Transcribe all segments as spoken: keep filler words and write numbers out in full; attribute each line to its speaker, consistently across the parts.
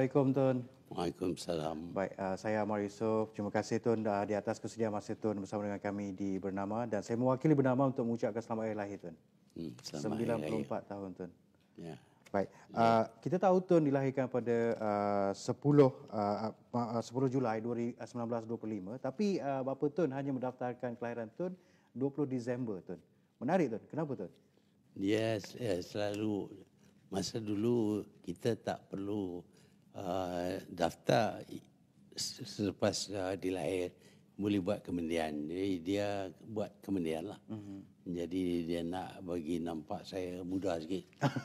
Speaker 1: Assalamualaikum Tun.
Speaker 2: Waalaikumsalam.
Speaker 1: Baik, uh, saya Amar Yusof. Terima kasih Tun uh, di atas kesediaan masa Tun bersama dengan kami di Bernama, dan saya mewakili Bernama untuk mengucapkan selamat hari lahir Tun.
Speaker 2: Hmm, selamat
Speaker 1: sembilan puluh
Speaker 2: hari
Speaker 1: empat tahun Tun.
Speaker 2: raya. Ya.
Speaker 1: Baik, uh, kita tahu Tun dilahirkan pada uh, sepuluh, uh, uh, sepuluh Julai seribu sembilan ratus dua puluh lima, tapi uh, bapa Tun hanya mendaftarkan kelahiran Tun dua puluh Disember Tun. Menarik Tun, kenapa Tun?
Speaker 2: Dia eh, selalu, masa dulu kita tak perlu uh, daftar se- selepas uh, dilahir, boleh buat kemendian. Jadi dia buat kemendian lah. Mm-hmm. Jadi dia nak bagi nampak saya muda sikit.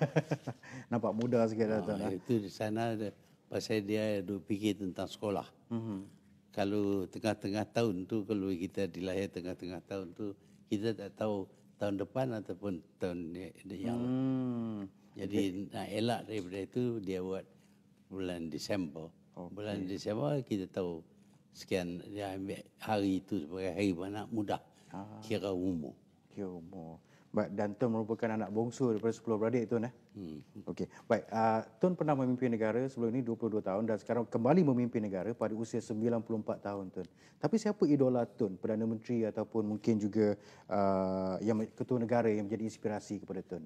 Speaker 1: Nampak muda sikit dah Tun.
Speaker 2: Uh,
Speaker 1: ah.
Speaker 2: itu di sana ada, pasal dia duk fikir tentang sekolah. Mm-hmm. Kalau tengah-tengah tahun tu, kalau kita dilahir tengah-tengah tahun tu, kita tak tahu tahun depan ataupun tahun yang lain.
Speaker 1: Hmm.
Speaker 2: Jadi nak elak daripada itu, dia buat bulan Disember. Okay. Bulan Disember kita tahu sekian, dia ambil hari itu sebagai hari anak muda, ah. kira umur.
Speaker 1: Kira umur. Baik, dan Tun merupakan anak bongsu daripada sepuluh beradik Tun eh. Hmm. Okey. Baik, uh, Tun pernah memimpin negara sebelum ini dua puluh dua tahun dan sekarang kembali memimpin negara pada usia sembilan puluh empat tahun Tun. Tapi siapa idola Tun, Perdana Menteri ataupun mungkin juga uh, yang ketua negara yang menjadi inspirasi kepada Tun?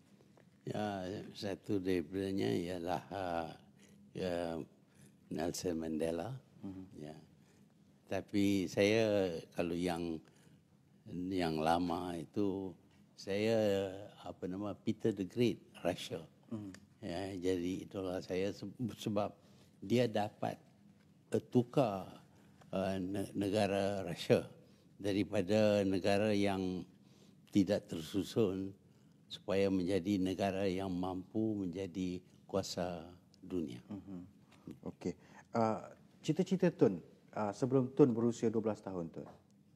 Speaker 2: Ya, satu daripadanya ialah uh, ya, Nelson Mandela. Hmm. Ya. Tapi saya kalau yang yang lama itu, saya apa nama Peter the Great, Russia. Hmm. Ya, jadi idola saya sebab dia dapat uh, tukar uh, negara Russia daripada negara yang tidak tersusun supaya menjadi negara yang mampu menjadi kuasa dunia.
Speaker 1: Mm-hmm. Okey. Uh, cita-cita Tun uh, sebelum Tun berusia dua belas tahun Tun?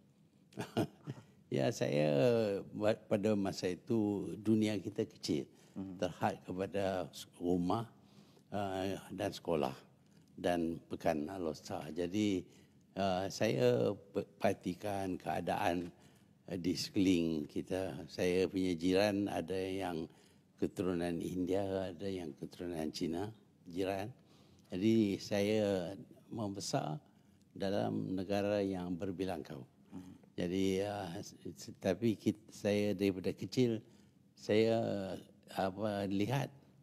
Speaker 2: Ya, saya pada masa itu dunia kita kecil, mm-hmm. terhad kepada rumah uh, dan sekolah dan Pekan Al-Aqsa. Jadi uh, saya perhatikan keadaan di sekeliling kita. Saya punya jiran ada yang keturunan India, ada yang keturunan Cina, jiran. Jadi saya membesar dalam negara yang berbilang kaum. Hmm. Jadi uh, tapi kita, saya daripada kecil saya apa lihat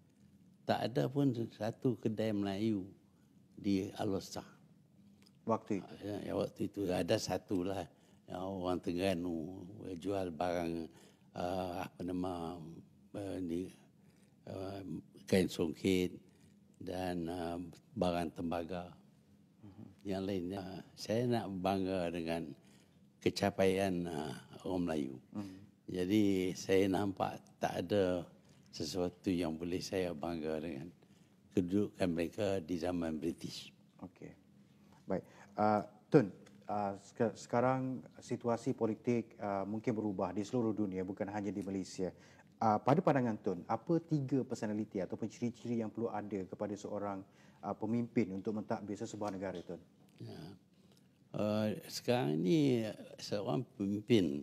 Speaker 2: tak ada pun satu kedai Melayu di Al-Aqsa.
Speaker 1: Waktu itu?
Speaker 2: Uh, ya, waktu itu ada satu lah. Ya, orang Terengganu jual barang uh, apa nama uh, di uh, kain songket dan uh, barang tembaga. Uh-huh. Yang lainnya uh, saya nak bangga dengan kecapaian uh, orang Melayu. Uh-huh. Jadi saya nampak tak ada sesuatu yang boleh saya bangga dengan kedudukan mereka di zaman British.
Speaker 1: Okey. Baik. Uh, Tun, Uh, sekarang situasi politik uh, mungkin berubah di seluruh dunia, bukan hanya di Malaysia. Uh, pada pandangan Tun, apa tiga personaliti ataupun ciri-ciri yang perlu ada kepada seorang uh, pemimpin untuk mentadbir sesebuah negara Tun?
Speaker 2: Ya. Uh, sekarang ini seorang pemimpin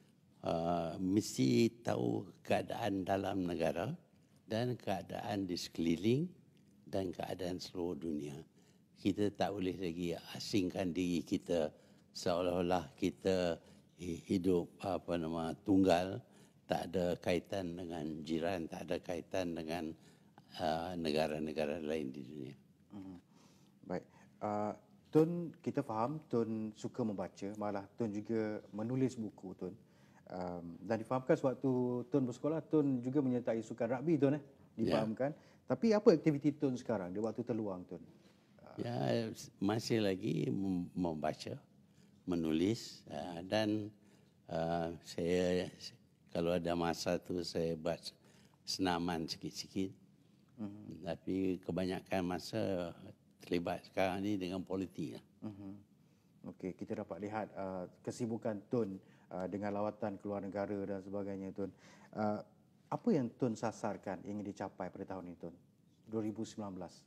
Speaker 2: uh, mesti tahu keadaan dalam negara dan keadaan di sekeliling dan keadaan seluruh dunia. Kita tak boleh lagi asingkan diri kita seolah-olah kita hidup apa nama tunggal, tak ada kaitan dengan jiran, tak ada kaitan dengan uh, negara-negara lain di dunia.
Speaker 1: Hmm. Baik, uh, Tun, kita faham Tun suka membaca, malah Tun juga menulis buku Tun. Um, dan difahamkan sewaktu Tun bersekolah, Tun juga menyertai sukan rugby Tun eh, difahamkan. Yeah. Tapi apa aktiviti Tun sekarang di waktu terluang Tun?
Speaker 2: Ya, masih lagi membaca, menulis uh, dan uh, saya kalau ada masa tu saya buat senaman sikit-sikit. Mm-hmm. Tapi kebanyakan masa terlibat sekarang ni dengan politik.
Speaker 1: Mm-hmm. Okey, kita dapat lihat uh, kesibukan Tun uh, dengan lawatan ke luar negara dan sebagainya Tun. Uh, apa yang Tun sasarkan ingin dicapai pada tahun ini Tun? dua ribu sembilan belas.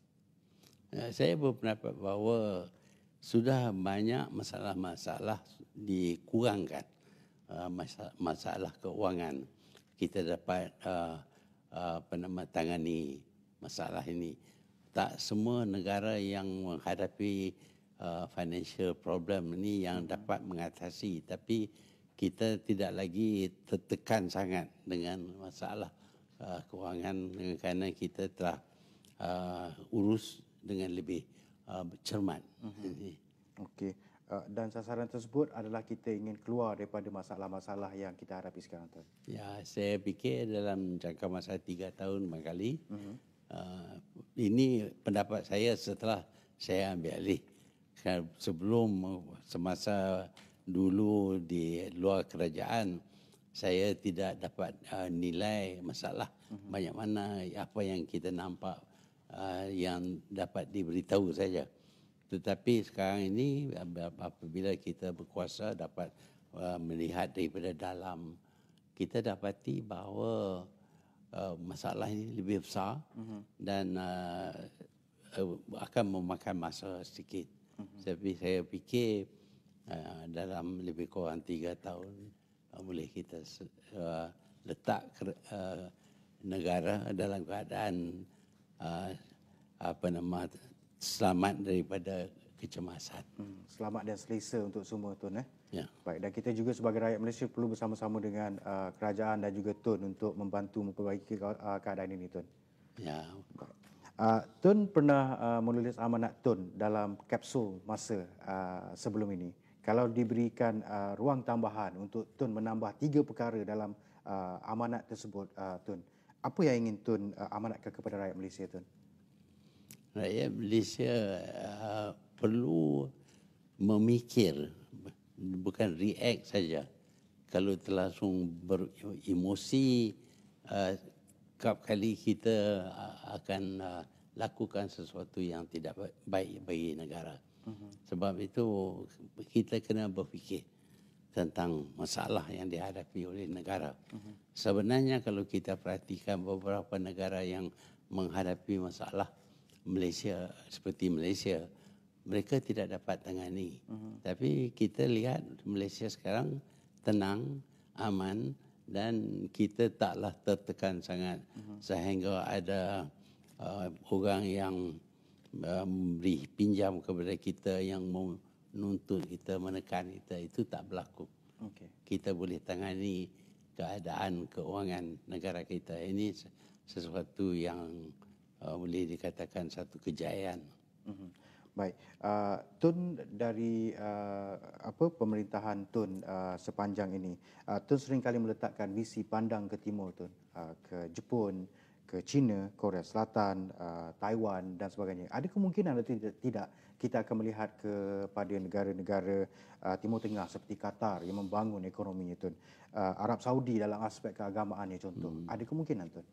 Speaker 2: Saya berpendapat bahawa sudah banyak masalah-masalah dikurangkan. Uh, masalah, masalah keuangan. Kita dapat uh, uh, apa nama tangani masalah ini. tak semua negara yang menghadapi uh, financial problem ini yang dapat mengatasi, tapi kita tidak lagi tertekan sangat dengan masalah uh, kewangan kerana kita telah uh, urus dengan lebih uh, cermat. Mm-hmm.
Speaker 1: Okey. Uh, dan sasaran tersebut adalah kita ingin keluar daripada masalah-masalah yang kita hadapi sekarang, Tuan.
Speaker 2: Ya, saya fikir dalam jangka masa tiga tahun barangkali. Mm-hmm. Uh, ini pendapat saya setelah saya ambil alih. Sebelum semasa dulu di luar kerajaan, saya tidak dapat uh, nilai masalah mm-hmm. banyak mana apa yang kita nampak uh, yang dapat diberitahu saja. Tetapi sekarang ini apabila kita berkuasa dapat uh, melihat daripada dalam, kita dapati bahawa uh, masalah ini lebih besar mm-hmm. dan uh, uh, akan memakan masa sedikit. Mm-hmm. Tapi saya fikir uh, dalam lebih kurang tiga tahun uh, boleh kita uh, letak uh, negara dalam keadaan uh, apa nama selamat daripada kecemasan. Hmm,
Speaker 1: selamat dan selesa untuk semua, Tun. Eh?
Speaker 2: Ya. Baik,
Speaker 1: dan kita juga sebagai rakyat Malaysia perlu bersama-sama dengan uh, kerajaan dan juga Tun untuk membantu memperbaiki uh, keadaan ini, Tun.
Speaker 2: Ya.
Speaker 1: Uh, Tun pernah uh, menulis amanat Tun dalam kapsul masa uh, sebelum ini. Kalau diberikan uh, ruang tambahan untuk Tun menambah tiga perkara dalam uh, amanat tersebut, uh, Tun, apa yang ingin Tun uh, amanatkan kepada rakyat Malaysia, Tun?
Speaker 2: Rakyat Malaysia uh, perlu memikir, bukan react saja. Kalau terlangsung beremosi, uh, kerap kali kita uh, akan uh, lakukan sesuatu yang tidak baik bagi negara. Uh-huh. Sebab itu kita kena berfikir tentang masalah yang dihadapi oleh negara. Uh-huh. Sebenarnya kalau kita perhatikan beberapa negara yang menghadapi masalah Malaysia seperti Malaysia, mereka tidak dapat tangani. Uh-huh. Tapi kita lihat Malaysia sekarang tenang, aman dan kita taklah tertekan sangat uh-huh. sehingga ada uh, orang yang uh, memberi pinjam kepada kita yang menuntut kita, menekan kita, itu tak berlaku. Okay. Kita boleh tangani keadaan keuangan negara kita. Ini sesuatu yang Uh, boleh dikatakan satu kejayaan.
Speaker 1: Mm-hmm. Baik, uh, Tun dari uh, apa pemerintahan Tun uh, sepanjang ini, uh, Tun seringkali meletakkan visi pandang ke timur, Tun, uh, ke Jepun, ke China, Korea Selatan, uh, Taiwan dan sebagainya. Ada kemungkinan atau tidak kita akan melihat kepada negara-negara uh, Timur Tengah seperti Qatar yang membangun ekonominya, Tun, uh, Arab Saudi dalam aspek keagamaannya contoh. Hmm. Ada kemungkinan, Tun?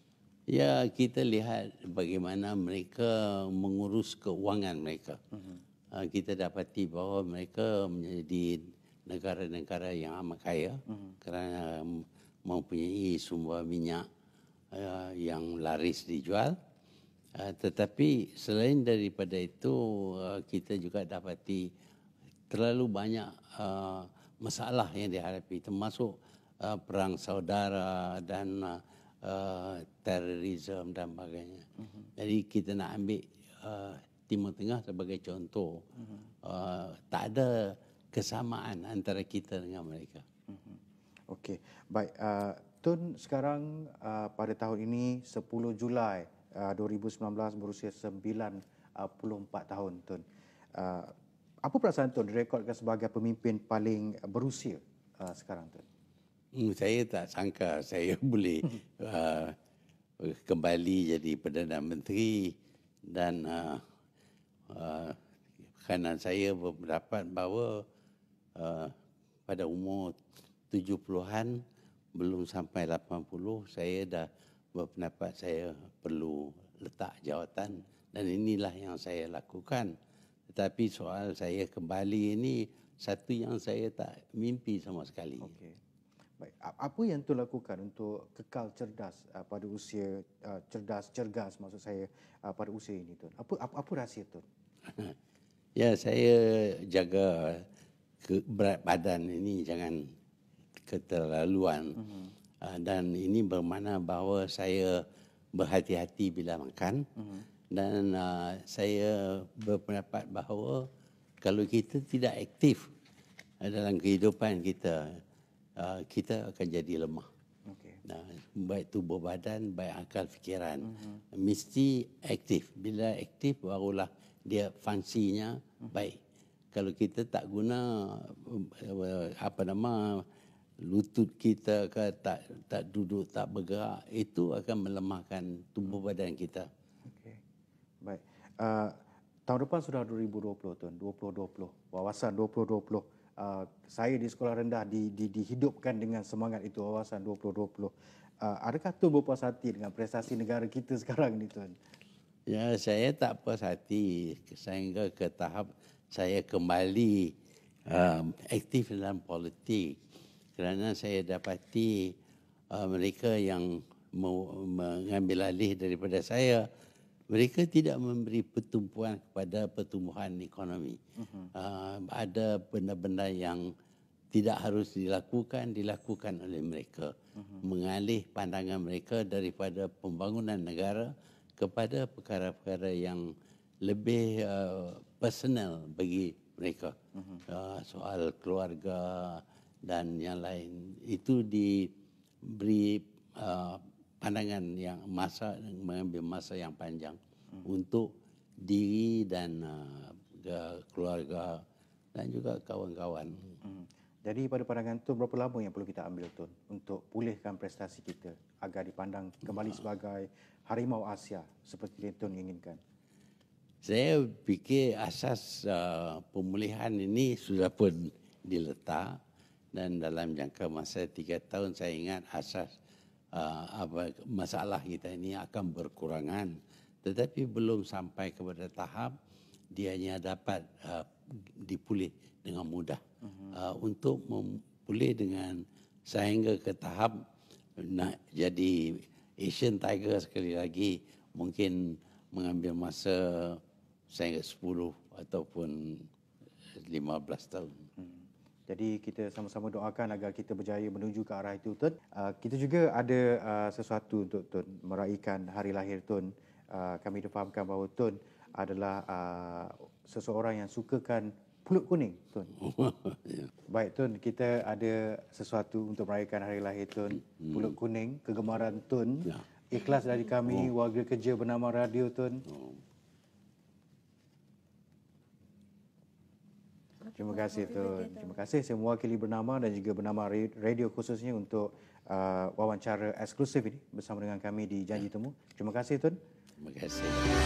Speaker 2: Ya, kita lihat bagaimana mereka mengurus keuangan mereka. Uh-huh. Uh, kita dapati bahawa mereka menjadi negara-negara yang amat kaya uh-huh. kerana mempunyai sumber minyak uh, yang laris dijual. Uh, tetapi selain daripada itu, uh, kita juga dapati terlalu banyak uh, masalah yang dihadapi, termasuk uh, perang saudara dan uh, Uh, terorisme dan sebagainya. Uh-huh. Jadi kita nak ambil uh, Timur Tengah sebagai contoh. Uh-huh. Uh, tak ada kesamaan antara kita dengan mereka.
Speaker 1: Uh-huh. Okey, baik. Uh, Tun sekarang uh, pada tahun ini sepuluh Julai uh, dua ribu sembilan belas berusia sembilan puluh empat tahun, Tun. Uh, apa perasaan Tun direkodkan sebagai pemimpin paling berusia uh, sekarang, Tun?
Speaker 2: Hmm, saya tak sangka saya boleh uh, kembali jadi Perdana Menteri dan uh, uh, kerana saya berpendapat bahawa uh, pada umur tujuh puluhan belum sampai lapan puluh saya dah berpendapat saya perlu letak jawatan dan inilah yang saya lakukan. Tetapi soal saya kembali ini satu yang saya tak mimpi sama sekali.
Speaker 1: Okay. Baik, apa yang Tun lakukan untuk kekal cerdas uh, pada usia uh, cerdas cergas maksud saya uh, pada usia ini, Tun? Apa apa, apa rahsia, Tun?
Speaker 2: Ya, saya jaga ke berat badan ini jangan keterlaluan. Uh-huh. Uh, dan ini bermakna bahawa saya berhati-hati bila makan. Uh-huh. Dan uh, saya berpendapat bahawa kalau kita tidak aktif uh, dalam kehidupan kita, uh, kita akan jadi lemah.
Speaker 1: Okey.
Speaker 2: Nah, baik tubuh badan, baik akal fikiran. Mm-hmm. Mesti aktif. Bila aktif barulah dia fungsinya mm-hmm. baik. Kalau kita tak guna uh, apa nama lutut kita ke tak tak duduk, tak bergerak, itu akan melemahkan tubuh badan kita.
Speaker 1: Okey. Baik. Uh, tahun depan sudah dua ribu dua puluh Tun, dua ribu dua puluh. Wawasan dua ribu dua puluh. Uh, saya di sekolah rendah di, di, dihidupkan dengan semangat itu, wawasan dua ribu dua puluh. Uh, adakah Tun berpuas hati dengan prestasi negara kita sekarang ni Tun?
Speaker 2: Ya, saya tak puas hati sehingga ke tahap saya kembali um, aktif dalam politik. Kerana saya dapati uh, mereka yang mau mengambil alih daripada saya, mereka tidak memberi pertumbuhan kepada pertumbuhan ekonomi. Uh-huh. Uh, ada benda-benda yang tidak harus dilakukan, dilakukan oleh mereka. Uh-huh. Mengalih pandangan mereka daripada pembangunan negara kepada perkara-perkara yang lebih uh, personal bagi mereka. Uh-huh. Uh, soal keluarga dan yang lain. Itu diberi uh, pandangan yang masa mengambil masa yang panjang hmm. untuk diri dan uh, keluarga dan juga kawan-kawan.
Speaker 1: Hmm. Jadi pada pandangan Tun, berapa lama yang perlu kita ambil Tun untuk pulihkan prestasi kita agar dipandang kembali sebagai harimau Asia seperti yang Tun inginkan?
Speaker 2: Saya fikir asas uh, pemulihan ini sudah pun diletak dan dalam jangka masa tiga tahun saya ingat asas Uh, apa masalah kita ini akan berkurangan, tetapi belum sampai kepada tahap dianya dapat uh, dipulih dengan mudah. Uh-huh. Uh, untuk memulih dengan sehingga ke tahap nak jadi Asian Tiger sekali lagi mungkin mengambil masa sehingga sepuluh ataupun lima belas tahun.
Speaker 1: Hmm. Jadi kita sama-sama doakan agar kita berjaya menuju ke arah itu Tun. Uh, kita juga ada uh, sesuatu untuk Tun meraihkan hari lahir Tun. Uh, kami difahamkan bahawa Tun adalah uh, seseorang yang sukakan pulut kuning Tun.
Speaker 2: Ya.
Speaker 1: Baik Tun, kita ada sesuatu untuk meraihkan hari lahir Tun. Hmm. Pulut kuning, kegemaran Tun. Ya. Ikhlas dari kami, oh. warga kerja bernama Radio Tun. Oh. Terima kasih Tun. Terima kasih saya mewakili bernama dan juga bernama radio khususnya untuk uh, wawancara eksklusif ini bersama dengan kami di Janji Temu. Terima kasih Tun.
Speaker 2: Terima kasih.